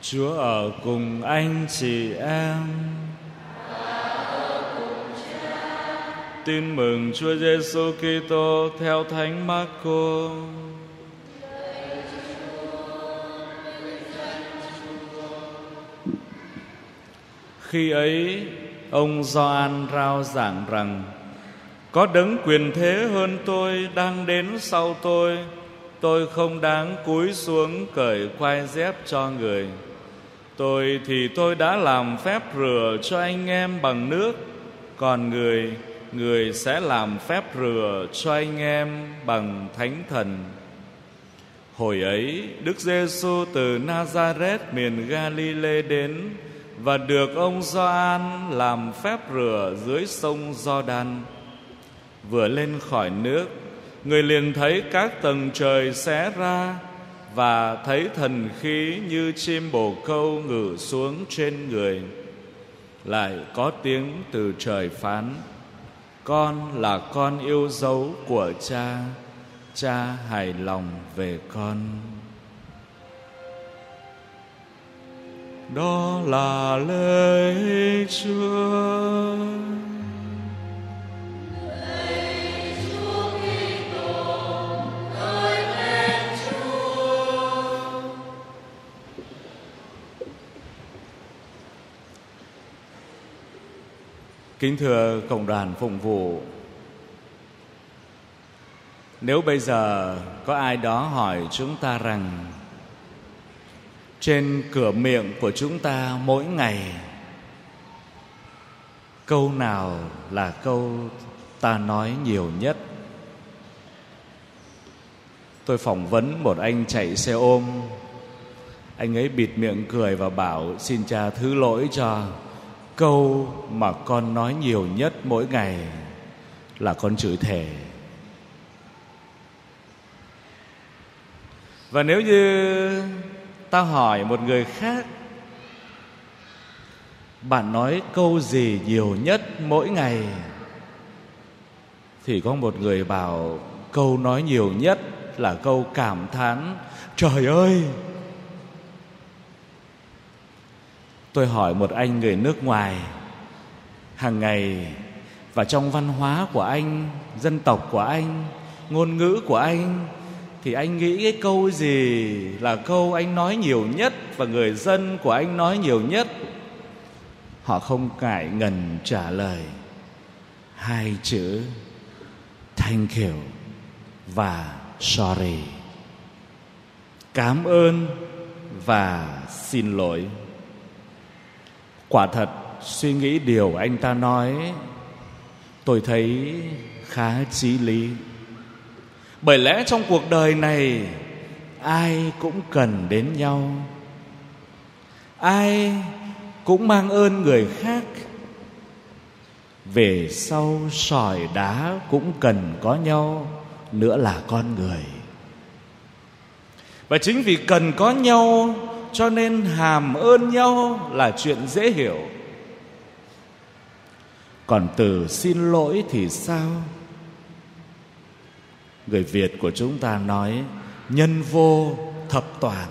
Chúa ở cùng anh chị em. Tin mừng Chúa Giêsu Kitô theo Thánh Marco. Khi ấy, ông Gioan rao giảng rằng: có đấng quyền thế hơn tôi đang đến sau tôi không đáng cúi xuống cởi quai dép cho người. Tôi đã làm phép rửa cho anh em bằng nước, còn người sẽ làm phép rửa cho anh em bằng Thánh Thần. Hồi ấy, Đức Giêsu từ Nazareth miền Galilee đến và được ông Gioan làm phép rửa dưới sông Giođan. Vừa lên khỏi nước, người liền thấy các tầng trời xé ra và thấy thần khí như chim bồ câu ngự xuống trên người. Lại có tiếng từ trời phán: con là con yêu dấu của Cha, Cha hài lòng về con. Đó là lời Chúa. Kính thưa cộng đoàn phụng vụ, nếu bây giờ có ai đó hỏi chúng ta rằng trên cửa miệng của chúng ta mỗi ngày câu nào là câu ta nói nhiều nhất? Tôi phỏng vấn một anh chạy xe ôm. Anh ấy bịt miệng cười và bảo: xin Cha thứ lỗi cho, câu mà con nói nhiều nhất mỗi ngày là con chửi thề. Và nếu như ta hỏi một người khác: bạn nói câu gì nhiều nhất mỗi ngày, thì có một người bảo câu nói nhiều nhất là câu cảm thán: trời ơi! Tôi hỏi một anh người nước ngoài, hàng ngày và trong văn hóa của anh, dân tộc của anh, ngôn ngữ của anh, thì anh nghĩ cái câu gì là câu anh nói nhiều nhất và người dân của anh nói nhiều nhất? Họ không ngại ngần trả lời 2 chữ thank you và sorry. Cảm ơn và xin lỗi. Quả thật, suy nghĩ điều anh ta nói, tôi thấy khá chí lý. Bởi lẽ trong cuộc đời này, ai cũng cần đến nhau, ai cũng mang ơn người khác. Về sau sỏi đá cũng cần có nhau, nữa là con người. Và chính vì cần có nhau cho nên hàm ơn nhau là chuyện dễ hiểu. Còn từ xin lỗi thì sao? Người Việt của chúng ta nói nhân vô thập toàn.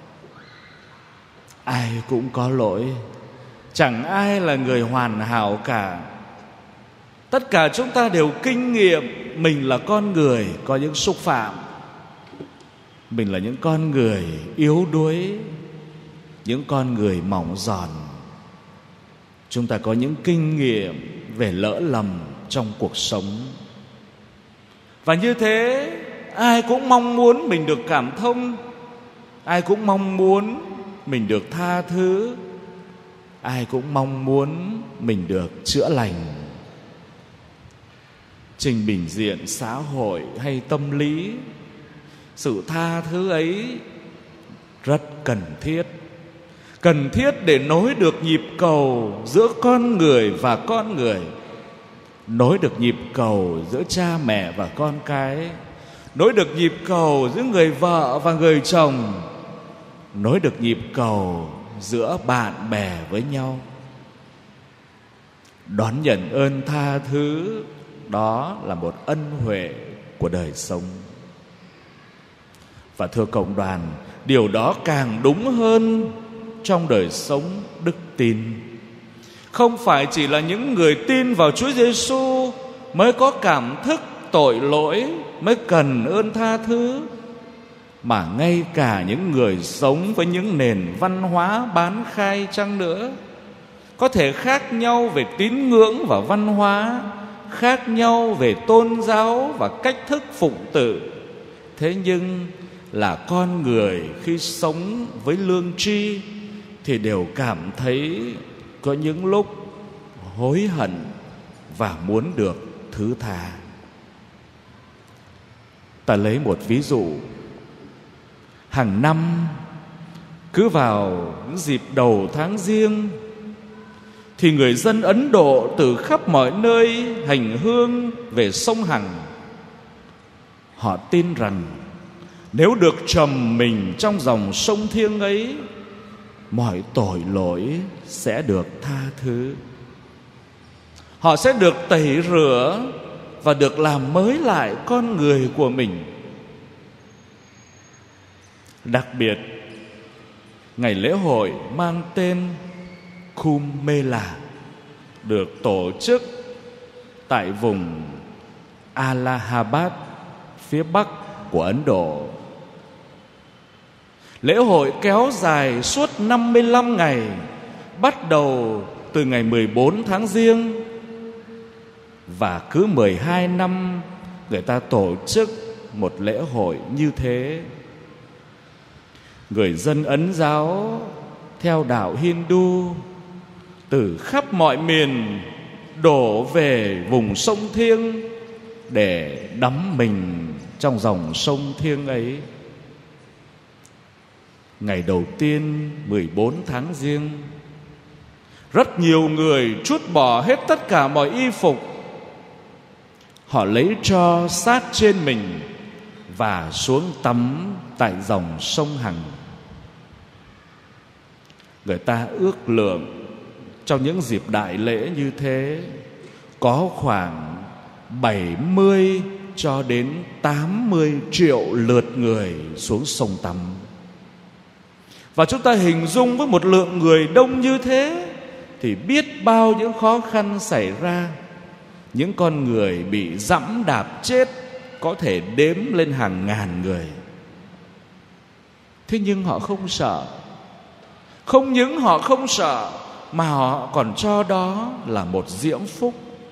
Ai cũng có lỗi, chẳng ai là người hoàn hảo cả. Tất cả chúng ta đều kinh nghiệm mình là con người có những xúc phạm. Mình là những con người yếu đuối, những con người mỏng giòn. Chúng ta có những kinh nghiệm về lỡ lầm trong cuộc sống. Và như thế, ai cũng mong muốn mình được cảm thông, ai cũng mong muốn mình được tha thứ, ai cũng mong muốn mình được chữa lành. Trên bình diện xã hội hay tâm lý, sự tha thứ ấy rất cần thiết. Cần thiết để nối được nhịp cầu giữa con người và con người, nối được nhịp cầu giữa cha mẹ và con cái, nối được nhịp cầu giữa người vợ và người chồng, nối được nhịp cầu giữa bạn bè với nhau. Đón nhận ơn tha thứ, đó là một ân huệ của đời sống. Và thưa cộng đoàn, điều đó càng đúng hơn trong đời sống đức tin. Không phải chỉ là những người tin vào Chúa Giêsu mới có cảm thức tội lỗi, mới cần ơn tha thứ, mà ngay cả những người sống với những nền văn hóa bán khai chăng nữa, có thể khác nhau về tín ngưỡng và văn hóa, khác nhau về tôn giáo và cách thức phụng tự, thế nhưng là con người khi sống với lương tri thì đều cảm thấy có những lúc hối hận và muốn được thứ tha. Ta lấy một ví dụ. Hàng năm cứ vào những dịp đầu tháng Giêng thì người dân Ấn Độ từ khắp mọi nơi hành hương về sông Hằng. Họ tin rằng nếu được trầm mình trong dòng sông thiêng ấy, mọi tội lỗi sẽ được tha thứ. Họ sẽ được tẩy rửa và được làm mới lại con người của mình. Đặc biệt, ngày lễ hội mang tên Kumbh Mela được tổ chức tại vùng Allahabad, phía bắc của Ấn Độ. Lễ hội kéo dài suốt 55 ngày, bắt đầu từ ngày 14 tháng Giêng, và cứ 12 năm người ta tổ chức một lễ hội như thế. Người dân Ấn giáo theo đạo Hindu từ khắp mọi miền đổ về vùng sông thiêng để đắm mình trong dòng sông thiêng ấy. Ngày đầu tiên 14 tháng Giêng, rất nhiều người trút bỏ hết tất cả mọi y phục. Họ lấy tro sát trên mình và xuống tắm tại dòng sông Hằng. Người ta ước lượng trong những dịp đại lễ như thế có khoảng 70 cho đến 80 triệu lượt người xuống sông tắm. Và chúng ta hình dung với một lượng người đông như thế thì biết bao những khó khăn xảy ra. Những con người bị dẫm đạp chết có thể đếm lên hàng ngàn người. Thế nhưng họ không sợ. Không những họ không sợ mà họ còn cho đó là một diễm phúc.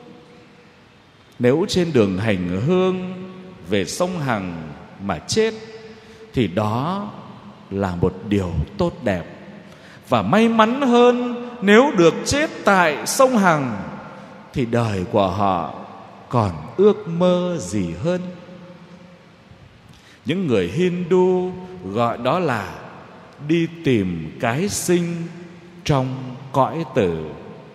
Nếu trên đường hành hương về sông Hằng mà chết thì đó là một điều tốt đẹp. Và may mắn hơn, nếu được chết tại sông Hằng thì đời của họ còn ước mơ gì hơn. Những người Hindu gọi đó là đi tìm cái sinh trong cõi tử.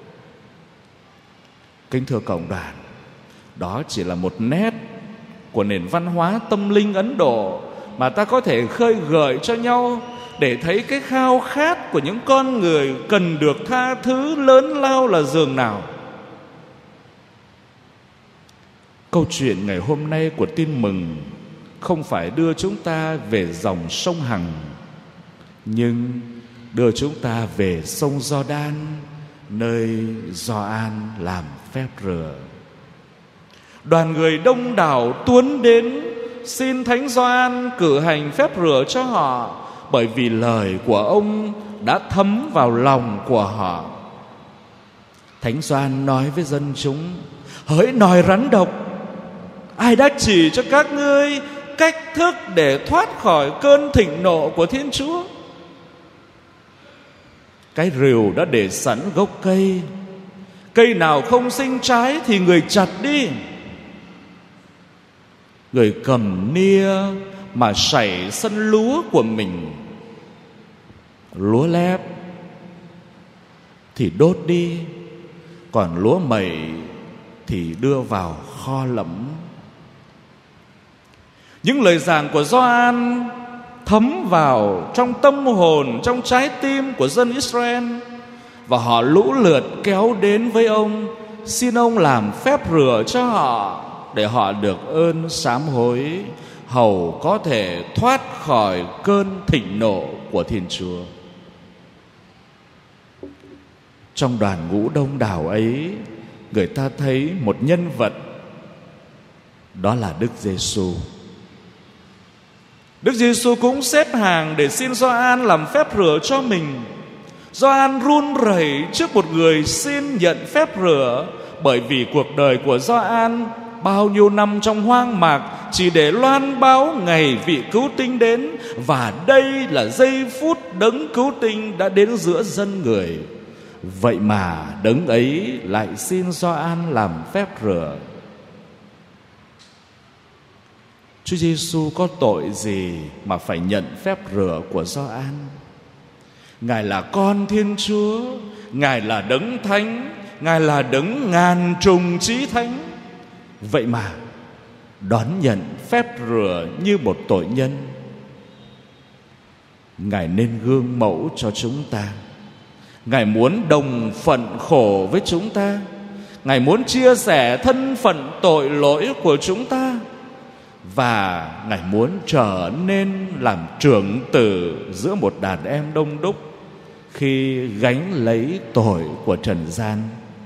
Kính thưa cộng đoàn, đó chỉ là một nét của nền văn hóa tâm linh Ấn Độ mà ta có thể khơi gợi cho nhau để thấy cái khao khát của những con người cần được tha thứ lớn lao là dường nào. Câu chuyện ngày hôm nay của tin mừng không phải đưa chúng ta về dòng sông Hằng, nhưng đưa chúng ta về sông Giođan, nơi Gioan làm phép rửa. Đoàn người đông đảo tuôn đến xin Thánh Gioan cử hành phép rửa cho họ, bởi vì lời của ông đã thấm vào lòng của họ. Thánh Gioan nói với dân chúng: hỡi nòi rắn độc, ai đã chỉ cho các ngươi cách thức để thoát khỏi cơn thịnh nộ của Thiên Chúa? Cái rìu đã để sẵn gốc cây, cây nào không sinh trái thì người chặt đi. Người cầm nia mà sảy sân lúa của mình, lúa lép thì đốt đi, còn lúa mẩy thì đưa vào kho lẫm. Những lời giảng của Gioan thấm vào trong tâm hồn, trong trái tim của dân Israel, và họ lũ lượt kéo đến với ông, xin ông làm phép rửa cho họ để họ được ơn sám hối, hầu có thể thoát khỏi cơn thịnh nộ của Thiên Chúa. trong đoàn ngũ đông đảo ấy, người ta thấy một nhân vật, đó là Đức Giêsu. Đức Giêsu cũng xếp hàng để xin Gioan làm phép rửa cho mình. Gioan run rẩy trước một người xin nhận phép rửa, bởi vì cuộc đời của Gioan bao nhiêu năm trong hoang mạc chỉ để loan báo ngày vị cứu tinh đến, và đây là giây phút đấng cứu tinh đã đến giữa dân người. Vậy mà đấng ấy lại xin Gioan làm phép rửa. Chúa Giêsu có tội gì mà phải nhận phép rửa của Gioan? Ngài là con Thiên Chúa, Ngài là đấng thánh, Ngài là đấng ngàn trùng chí thánh. Vậy mà đón nhận phép rửa như một tội nhân. Ngài nên gương mẫu cho chúng ta. Ngài muốn đồng phận khổ với chúng ta. Ngài muốn chia sẻ thân phận tội lỗi của chúng ta. Và Ngài muốn trở nên làm trưởng tử giữa một đàn em đông đúc khi gánh lấy tội của trần gian.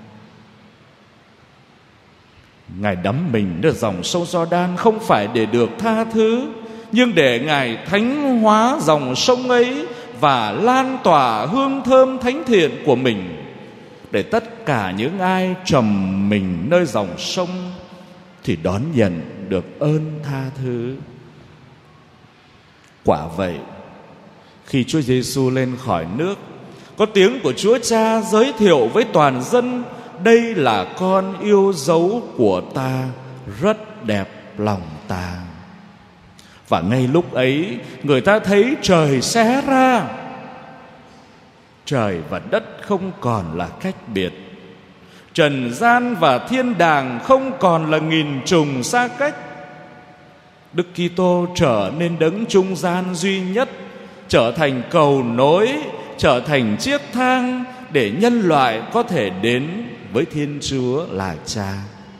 Ngài đắm mình ở dòng sông Giođan không phải để được tha thứ, nhưng để Ngài thánh hóa dòng sông ấy và lan tỏa hương thơm thánh thiện của mình, để tất cả những ai trầm mình nơi dòng sông thì đón nhận được ơn tha thứ. Quả vậy, khi Chúa Giêsu lên khỏi nước, có tiếng của Chúa Cha giới thiệu với toàn dân: đây là con yêu dấu của ta, rất đẹp lòng ta. Và ngay lúc ấy, người ta thấy trời xé ra. Trời và đất không còn là cách biệt, trần gian và thiên đàng không còn là nghìn trùng xa cách. Đức Kitô trở nên đấng trung gian duy nhất, trở thành cầu nối, trở thành chiếc thang để nhân loại có thể đến với Thiên Chúa là Cha.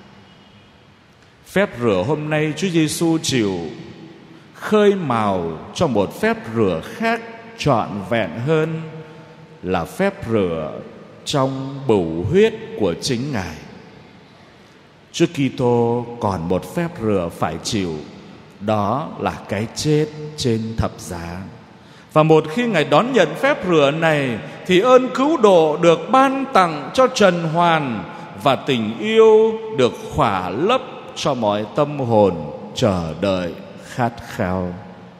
Phép rửa hôm nay Chúa Giêsu chịu khơi mào cho một phép rửa khác trọn vẹn hơn, là phép rửa trong bửu huyết của chính Ngài. Chúa Kitô còn một phép rửa phải chịu, đó là cái chết trên thập giá. Và một khi Ngài đón nhận phép rửa này thì ơn cứu độ được ban tặng cho trần hoàn, và tình yêu được khỏa lấp cho mọi tâm hồn chờ đợi khát khao.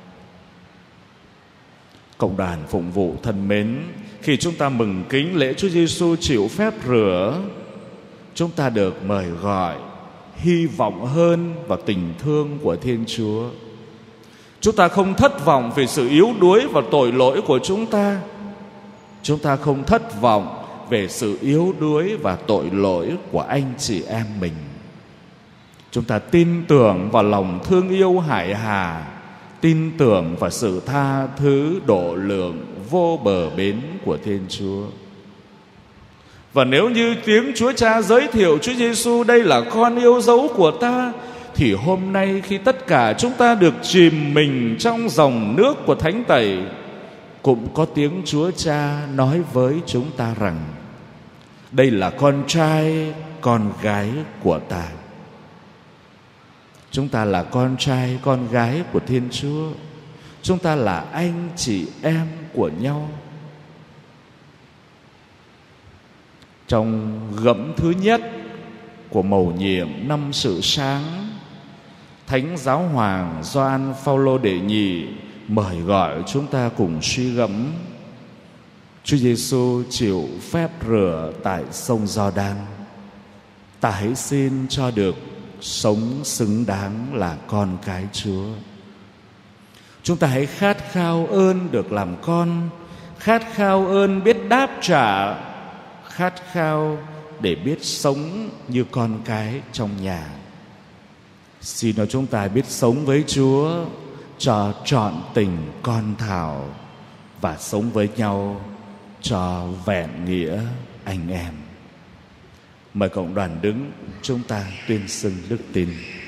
Cộng đoàn phụng vụ thân mến, khi chúng ta mừng kính lễ Chúa Giêsu chịu phép rửa, chúng ta được mời gọi hy vọng hơn vào tình thương của Thiên Chúa. Chúng ta không thất vọng về sự yếu đuối và tội lỗi của chúng ta. Chúng ta không thất vọng về sự yếu đuối và tội lỗi của anh chị em mình. Chúng ta tin tưởng vào lòng thương yêu hải hà, tin tưởng vào sự tha thứ độ lượng vô bờ bến của Thiên Chúa. Và nếu như tiếng Chúa Cha giới thiệu Chúa Giêsu đây là con yêu dấu của ta, thì hôm nay khi tất cả chúng ta được chìm mình trong dòng nước của Thánh Tẩy, cũng có tiếng Chúa Cha nói với chúng ta rằng: đây là con trai, con gái của ta. Chúng ta là con trai, con gái của Thiên Chúa. Chúng ta là anh chị em của nhau. Trong gẫm thứ nhất của mầu nhiệm năm sự sáng, Thánh Giáo Hoàng Gioan Phaolô đệ nhị mời gọi chúng ta cùng suy gẫm Chúa Giêsu chịu phép rửa tại sông Giođan. Ta hãy xin cho được sống xứng đáng là con cái Chúa. Chúng ta hãy khát khao ơn được làm con, khát khao ơn biết đáp trả, khát khao để biết sống như con cái trong nhà. Xin cho chúng ta biết sống với Chúa cho trọn tình con thảo, và sống với nhau cho vẹn nghĩa anh em. Mời cộng đoàn đứng, chúng ta tuyên xưng đức tin.